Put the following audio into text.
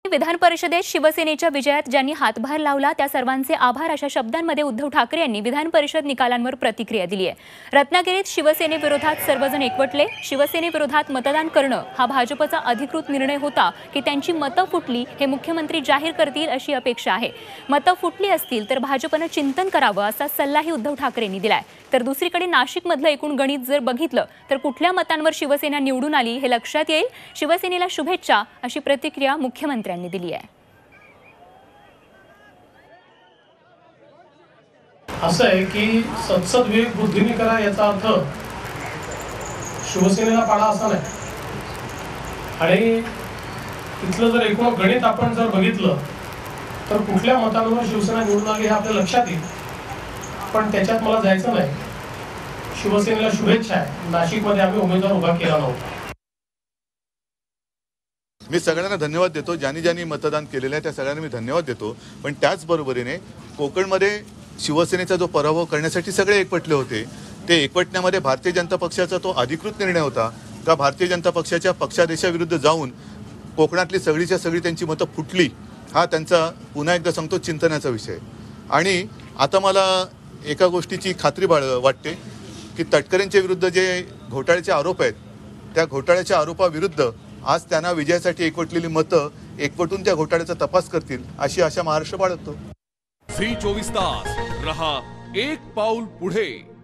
विधान परिषदेत शिवसेनेच्या विजयात ज्यांनी हातभार लावला त्या सर्वांचे आभार अशा शब्दांमध्ये उद्धव ठाकरे यांनी विधान परिषद निकालांवर प्रतिक्रिया दिली आहे। रत्नागिरीत शिवसेनेविरोधात सर्वजण एकवटले। शिवसेनेविरोधात मतदान करणं हा भाजपचा अधिकृत निर्णय होता की त्यांची मतं फुटली हे मुख्यमंत्री जाहीर करतील अशी अपेक्षा आहे। मतं फुटली असतील तर भाजपनं चिंतन करावं असा सल्लाही उद्धव ठाकरेंनी दिलाय। तर दुसरीकडे नाशिकमधलं एकूण गणित जर बघितलं तर कुठल्या मतांवर शिवसेना निवडून आली हे लक्षात येईल। शिवसेनेला शुभेच्छा अशी प्रतिक्रिया मुख्यमंत्र्यांनी दिली आहे। असं आहे की सत्सद विवेक बुद्धीने करा याचा अर्थ शिवसेनेला पाडा असा नाही। आणि इथलं जर एकूण गणित आपण जर बघितलं तर कुठल्या मतांवर शिवसेना निवडून आली हे आपल्या लक्षात येईल। पण त्याच्यात मला जायचं नाही। शिवसेनेला शुभेच्छा आहे। नाशिकमध्ये आम्ही उमेदवार उभा केला नव्हता। मी सगळ्यांना धन्यवाद देतो। ज्यांनी मतदान केलेलं आहे त्या सगळ्यांना मी धन्यवाद देतो। पण त्याचबरोबरीने कोकणमध्ये शिवसेनेचा जो पराभव करण्यासाठी सगळे एकवटले होते ते एकवटण्यामध्ये भारतीय जनता पक्षाचा तो अधिकृत निर्णय होता का भारतीय जनता पक्षाच्या पक्षादेशाविरुद्ध जाऊन कोकणातली सगळीच्या सगळी त्यांची मतं फुटली हा त्यांचा पुन्हा एकदा सांगतो चिंतनाचा विषय। आणि आता मला एका गोष्टीची खात्री वाटते की तटकरेंच्या विरुद्ध जे घोटाळ्याचे आरोप आहेत त्या घोटाळ्याच्या आरोपाविरुद्ध आज त्यांना विजयासाठी एकवटलेली मतं एकवटून त्या घोटाळ्याचा तपास करतील अशी आशा महाराष्ट्र बाळगतो। झी 24 तास रहा एक पाऊल पुढे।